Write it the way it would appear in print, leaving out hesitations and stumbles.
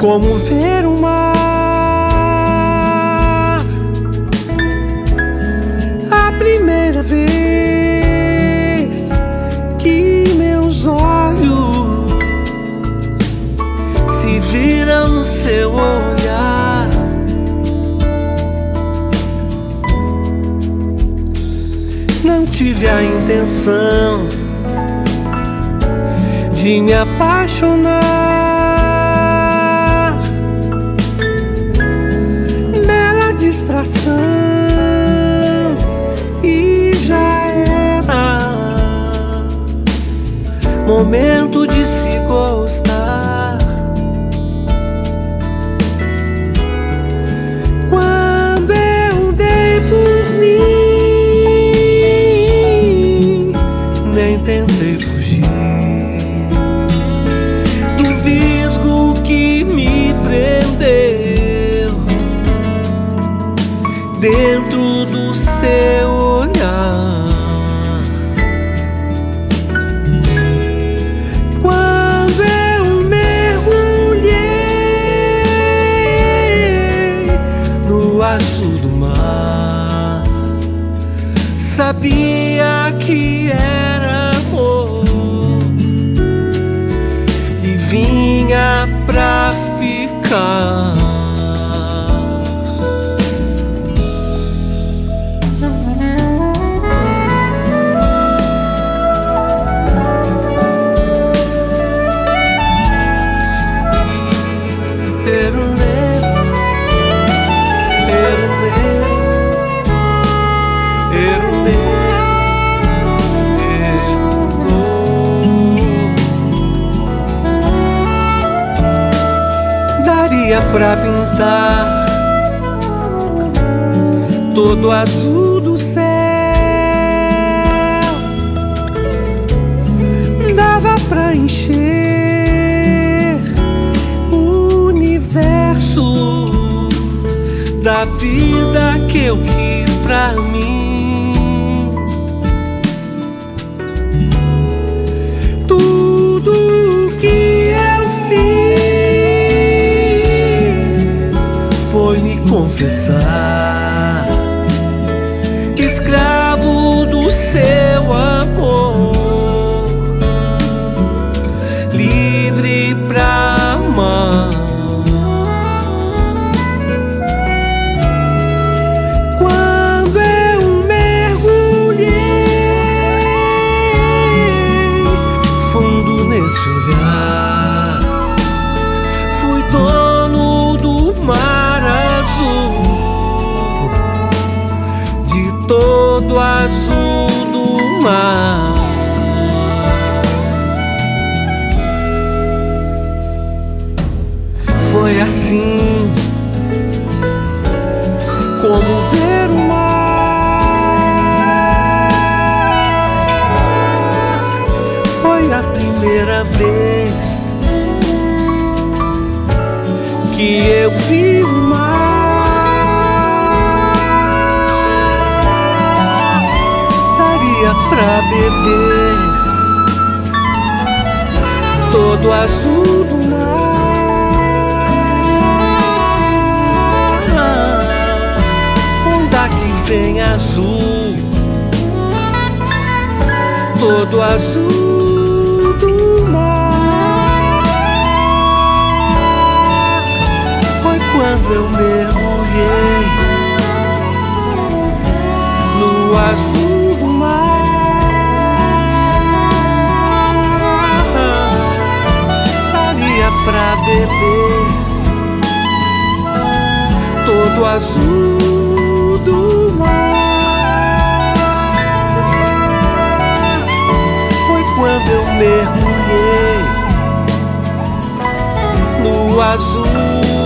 como ver o mar. A primeira vez que meus olhos se viram no seu olhar, não tive a intenção de me apaixonar. Bela distração e já era momento de se gostar. Quando eu dei por mim, nem tentei fugir do visgo que me prendeu dentro do seu olhar. Quando eu mergulhei no azul do mar, sabia que era amor e vinha pra ficar. Daria pra pintar todo azul do céu, dava pra encher o universo da vida que eu quis pra mim. Tudo que eu fiz foi me confessar que escravo do seu amor, livre pra amar. Quando eu mergulhei fundo nesse olhar, fui dono do mar azul, de todo azul do mar. Foi assim como ver o mar. Foi a primeira vez que eu vi o mar. Daria pra beber todo azul do mar. Onda que vem azul, todo azul do mar. Foi quando eu mergulhei no azul do mar. Daria pra beber todo azul do mar. Foi quando eu mergulhei no azul